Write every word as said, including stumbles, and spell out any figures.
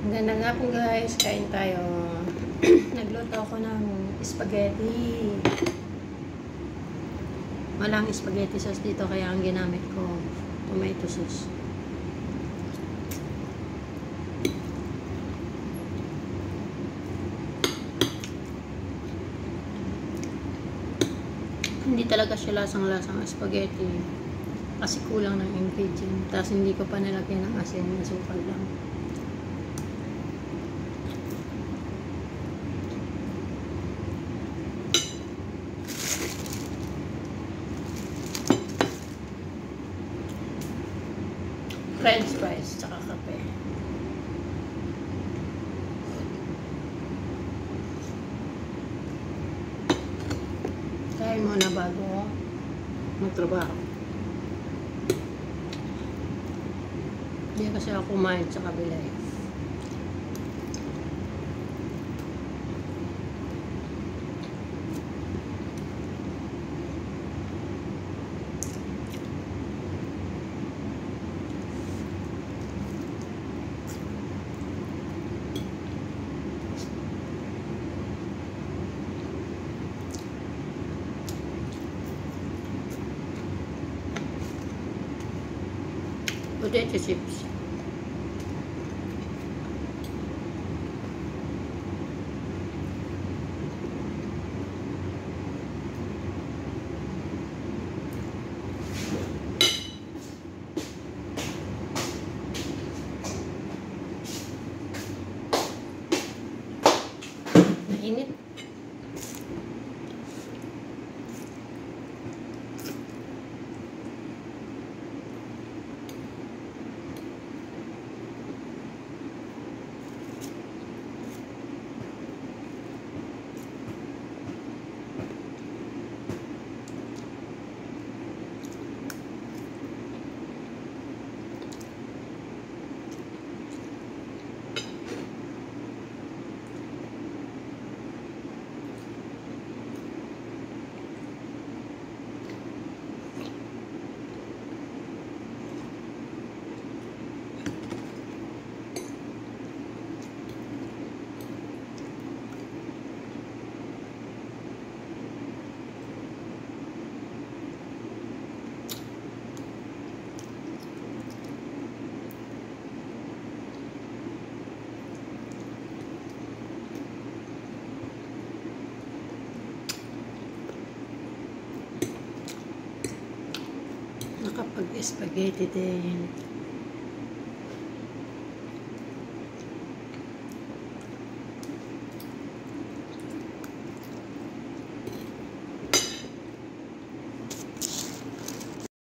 Magandang nga po guys, kain tayo. Nagluto ako ng spaghetti. Walang spaghetti sauce dito kaya ang ginamit ko tomato sauce. Hindi talaga siya lasang-lasang spaghetti kasi kulang ng ingredient. Tapos hindi ko pa nilagyan ng asin, nasukal lang. French fries, tsaka kape. Kain muna bago magtrabaho. Hindi kasi ako kumain sa kabila eh. Potato chips. Mainit. Nakapag-spaghetti din.